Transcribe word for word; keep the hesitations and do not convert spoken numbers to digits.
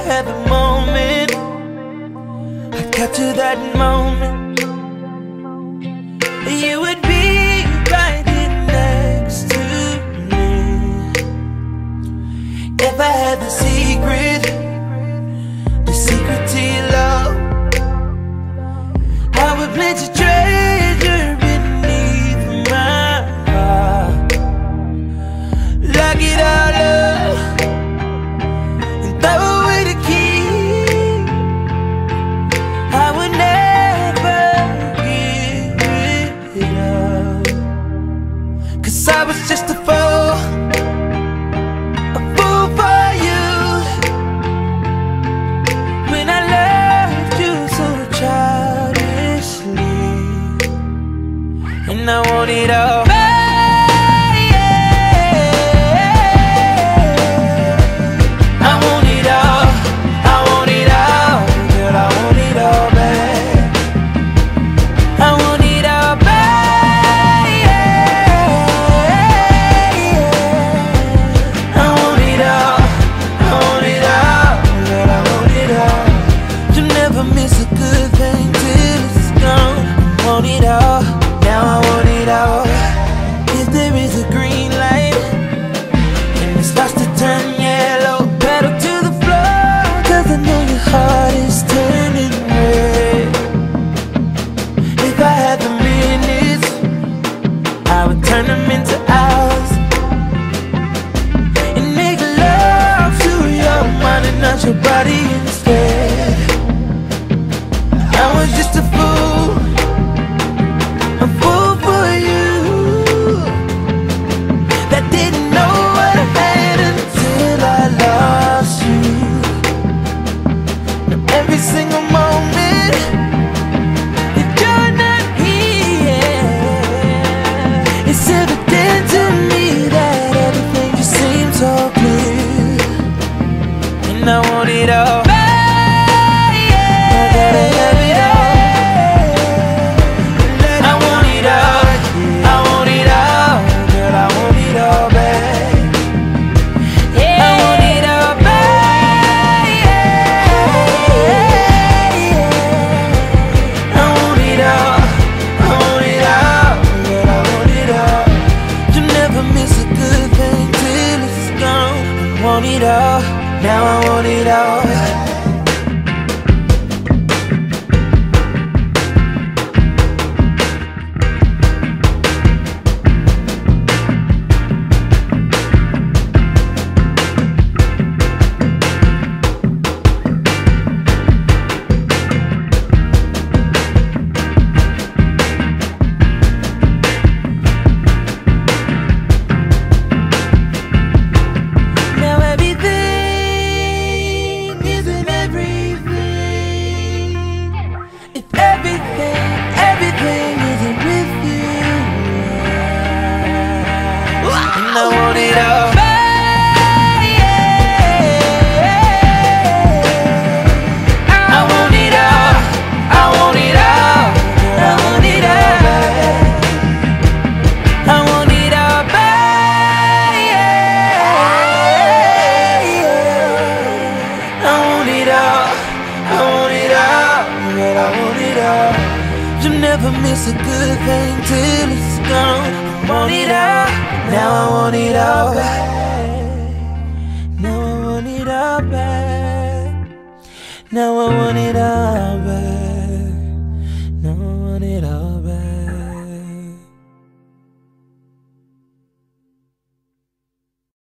had the moment, I'd capture that moment, you would be right here next to me. If I had the secret, the secret to your love, I would pledge a treasure beneath my heart. Lock it all up and throw away the key. I would never give it up, 'cause I was just a fool, a fool for you, when I loved you so childishly. And I want it all. Your body instead. I was just a fool, a fool for you, that didn't know what I had until I lost you. Now every single moment that you're not here, it's evident to me that everything just seems so clear. I want it all. I gotta have it all. I want it all. I want it all. Girl, I want it all back. Yeah. I want it all back. I want it all. I want it all. Girl, I want it all. You never miss a good thing till it's gone. I want it all. Now I want it all. I want it all. I want it all. I want it all. I want it all back. I want it all back. I want it all. I want it all. But I want it all. You never miss a good thing till it's gone. I want it all. Now I want it all back. Now I want it all back. Now I want it all back. Now I want it all back.